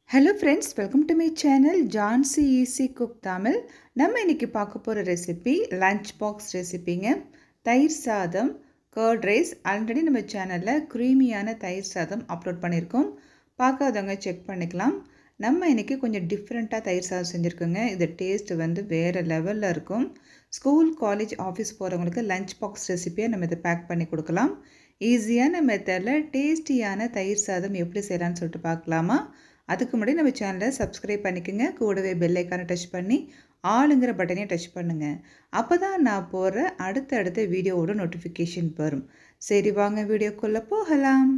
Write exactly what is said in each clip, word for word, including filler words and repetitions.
Hello friends, welcome to my channel Jansi Easy Cook Tamil. நம்ம இன்னைக்கு பார்க்க போற ரெசிபி லஞ்ச் பாக்ஸ் ரெசிபிங்க. தயிர் சாதம், கர்ட் ரைஸ். ஆல்ரெடி நம்ம சேனல்ல creamyயான தயிர் சாதம் அப்லோட் பண்ணிருக்கோம். பார்க்காதவங்க செக் பண்ணிக்கலாம். நம்ம இன்னைக்கு கொஞ்சம் டிஃபரண்டா தயிர் சாதம் செஞ்சிருக்கோங்க. இது டேஸ்ட் வந்து வேற லெவல்ல இருக்கும். ஸ்கூல், காலேஜ், ஆபீஸ் போறவங்களுக்கு லஞ்ச் பாக்ஸ் ரெசிபியை நம்ம இத பேக் பண்ணி கொடுக்கலாம். ஈஸியான மெத்தட்ல டேஸ்டியான தயிர் சாதம் எப்படி செய்யலாம்னு சொல்லிட்டு பார்க்கலாமா? அதுக்கு முன்னாடி நம்ம சேனலை சப்ஸ்கிரைப் பண்ணிக்கங்க. கூடவே பெல் ஐகானை டச் பண்ணி ஆளுங்கிற பட்டனை டச் பண்ணுங்க. அப்பதான் நான் போற அடுத்த அடுத்த வீடியோவோட நோட்டிஃபிகேஷன் வரும். சரி வாங்க வீடியோக்குள்ள போகலாம்.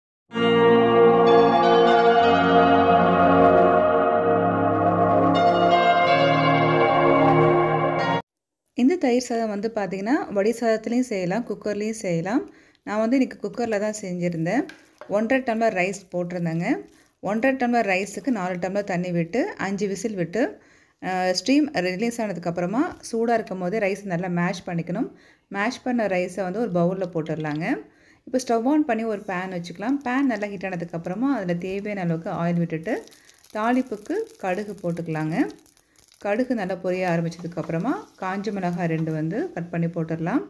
இந்த தயிர் சாதம் வந்து பார்த்தீங்கன்னா வடி சாதத்துலேயும் செய்யலாம், குக்கர்லேயும் செய்யலாம். நான் வந்து இன்றைக்கி குக்கரில் தான் செஞ்சுருந்தேன். ஒன்றரை டம்ளர் ரைஸ் போட்டிருந்தேங்க. ஒன்றரை டம்ளர் ரைஸுக்கு நாலு டம்ளர் தண்ணி விட்டு அஞ்சு விசில் விட்டு ஸ்டீம் ரிலீஸ் ஆனதுக்கப்புறமா சூடாக இருக்கும் போதே ரைஸ் நல்லா மேஷ் பண்ணிக்கணும். மேஷ் பண்ண ரைஸை வந்து ஒரு பவுலில் போட்டுடலாங்க. இப்போ ஸ்டவ் ஆன் பண்ணி ஒரு பேன் வச்சுக்கலாம். பேன் நல்லா ஹீட் ஆனதுக்கப்புறமா அதில் தேவையான அளவுக்கு ஆயில் விட்டுட்டு தாளிப்புக்கு கடுகு போட்டுக்கலாங்க. கடுகு நல்லா பொரிய ஆரம்பித்ததுக்கப்புறமா காஞ்ச மிளகாய் ரெண்டு வந்து கட் பண்ணி போட்டுடலாம்.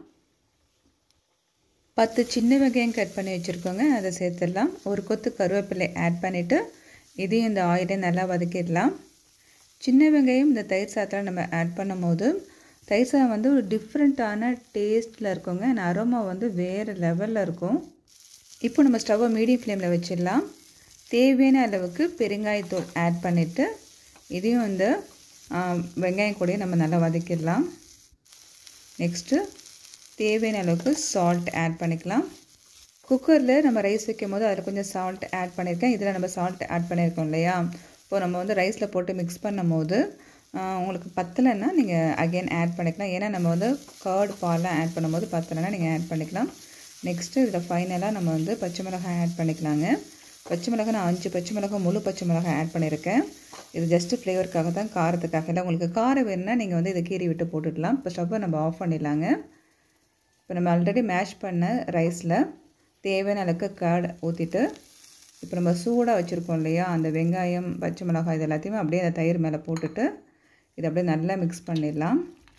பத்து சின்ன வெங்காயம் கட் பண்ணி வச்சுருக்கோங்க, அதை சேர்த்துடலாம். ஒரு கொத்து கருவேப்பிலை ஆட் பண்ணிவிட்டு இதையும் இந்த ஆயிலை நல்லா வதக்கிடலாம். சின்ன வெங்காயம் இந்த தயிர் சாதத்தில் நம்ம ஆட் பண்ணும் போது தயிர் சாதம் வந்து ஒரு டிஃப்ரெண்ட்டான டேஸ்ட்டில் இருக்குங்க. அரோமா வந்து வேறு லெவலில் இருக்கும். இப்போ நம்ம ஸ்டவ்வை மீடியம் ஃப்ளேமில் வச்சிடலாம். தேவையான அளவுக்கு பெருங்காயத்தூள் ஆட் பண்ணிவிட்டு இதையும் இந்த வெங்காயம் கூட நம்ம நல்லா வதக்கிடலாம். நெக்ஸ்ட்டு தேவையான அளவுக்கு சால்ட் ஆட் பண்ணிக்கலாம். குக்கரில் நம்ம ரைஸ் வைக்கும் போது அதில் கொஞ்சம் சால்ட் ஆட் பண்ணியிருக்கேன். இதில் நம்ம சால்ட் ஆட் பண்ணியிருக்கோம் இல்லையா? இப்போது நம்ம வந்து ரைஸில் போட்டு மிக்ஸ் பண்ணும் போது உங்களுக்கு பத்தலைன்னா நீங்கள் அகெயின் ஆட் பண்ணிக்கலாம். ஏன்னா நம்ம வந்து கர்ட் பால்லாம் ஆட் பண்ணும்போது பத்தலைன்னா நீங்கள் ஆட் பண்ணிக்கலாம். நெக்ஸ்ட்டு இதில் ஃபைனலாக நம்ம வந்து பச்சை மிளகாய் ஆட் பண்ணிக்கலாங்க. பச்சை மிளகாய் நான் அஞ்சு பச்சை மிளகாய் முழு பச்சை மிளகாய் ஆட் பண்ணியிருக்கேன். இது ஜஸ்ட்டு ஃப்ளேவருக்காக தான், காரத்துக்காக இல்லை. உங்களுக்கு காரம் வேணுன்னா நீங்கள் வந்து இதை கீறி விட்டு போட்டுடலாம். இப்போ ஸ்டவ்வை நம்ம ஆஃப் பண்ணிடலாங்க. இப்போ நம்ம ஆல்ரெடி மேஷ் பண்ண ரைஸில் தேவையான அளவுக்கு கர்ட் ஊற்றிட்டு இப்போ நம்ம சூடாக வச்சுருக்கோம் இல்லையா, அந்த வெங்காயம் பச்சை மிளகாய் இது எல்லாத்தையுமே அப்படியே அந்த தயிர் மேலே போட்டுட்டு இதை அப்படியே நல்லா மிக்ஸ் பண்ணிடலாம்.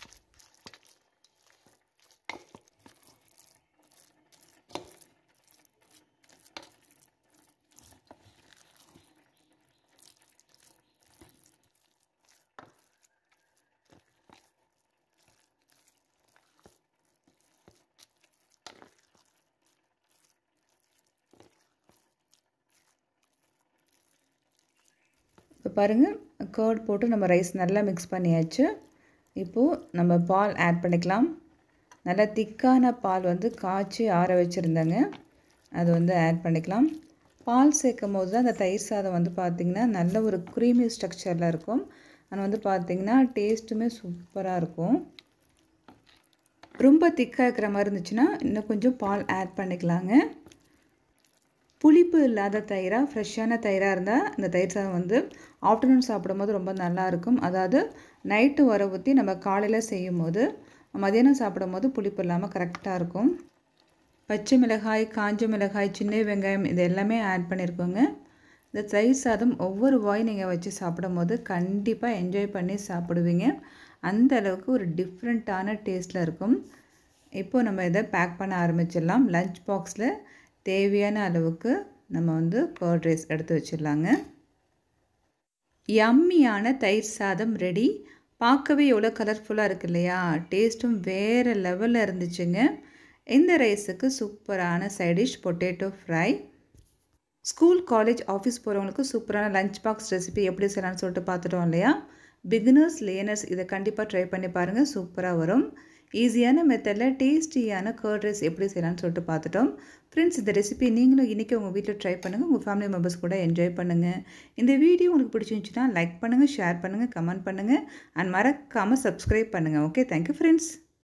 இப்போ பாருங்கள், கர்ட் போட்டு நம்ம ரைஸ் நல்லா மிக்ஸ் பண்ணியாச்சு. இப்போது நம்ம பால் ஆட் பண்ணிக்கலாம். நல்லா திக்கான பால் வந்து காய்ச்சி ஆற வச்சுருந்தேங்க, அது வந்து ஆட் பண்ணிக்கலாம். பால் சேர்க்கும் போது தான் அந்த தயிர் சாதம் வந்து பார்த்திங்கன்னா நல்ல ஒரு க்ரீமி ஸ்ட்ரக்சரில் இருக்கும். ஆனால் வந்து பார்த்திங்கன்னா டேஸ்ட்டுமே சூப்பராக இருக்கும். ரொம்ப திக்காக இருக்கிற மாதிரி இருந்துச்சுன்னா இன்னும் கொஞ்சம் பால் ஆட் பண்ணிக்கலாங்க. புளிப்பு இல்லாத தயிராக ஃப்ரெஷ்ஷான தயிராக இருந்தால் இந்த தயிர் சாதம் வந்து ஆஃப்டர்நூன் சாப்பிடும்போது ரொம்ப நல்லாயிருக்கும். அதாவது நைட்டு வர ஊற்றி நம்ம காலையில் செய்யும் போது மதியானம் சாப்பிடும் போது புளிப்பு இல்லாமல் கரெக்டாக இருக்கும். பச்சை மிளகாய், காஞ்ச மிளகாய், சின்ன வெங்காயம் இது எல்லாமே ஆட் பண்ணியிருக்கோங்க. இந்த தயிர் சாதம் ஒவ்வொரு வாய் நீங்கள் வச்சு சாப்பிடும் போது கண்டிப்பாக என்ஜாய் பண்ணி சாப்பிடுவீங்க. அந்த அளவுக்கு ஒரு டிஃப்ரெண்ட்டான டேஸ்ட்டில் இருக்கும். இப்போது நம்ம இதை பேக் பண்ண ஆரம்பிச்சிடலாம். லஞ்ச் பாக்ஸில் தேவையான அளவுக்கு நம்ம வந்து கர்ட் ரைஸ் எடுத்து வச்சிடலாங்க. யம்மியான தயிர் சாதம் ரெடி. பார்க்கவே எவ்வளோ கலர்ஃபுல்லாக இருக்குது இல்லையா? டேஸ்ட்டும் வேறு லெவலில் இருந்துச்சுங்க. இந்த ரைஸுக்கு சூப்பரான side dish potato fry. School, college, office போகிறவங்களுக்கு சூப்பரான லஞ்ச் பாக்ஸ் ரெசிபி எப்படி செய்யலாம்னு சொல்லிட்டு பார்த்துட்டோம் இல்லையா? பிகினர்ஸ், லேர்னர்ஸ் இதை கண்டிப்பாக ட்ரை பண்ணி பாருங்கள், சூப்பராக வரும். ஈஸியான மெத்தடில் டேஸ்டியான கர்ட் ரைஸ் எப்படி செய்யலாம்னு சொல்லிட்டு பார்த்துட்டோம். ஃப்ரெண்ட்ஸ், இந்த ரெசிபி நீங்களும் இன்றைக்கி உங்கள் வீட்டில் ட்ரை பண்ணுங்கள். உங்கள் ஃபேமிலி மெம்பர்ஸ் கூட என்ஜாய் பண்ணுங்கள். இந்த வீடியோ உங்களுக்கு பிடிச்சிருந்துச்சுன்னா லைக் பண்ணுங்கள், ஷேர் பண்ணுங்கள், கமெண்ட் பண்ணுங்கள் அண்ட் மறக்காமல் சப்ஸ்கிரைப் பண்ணுங்கள். Okay, thank you friends.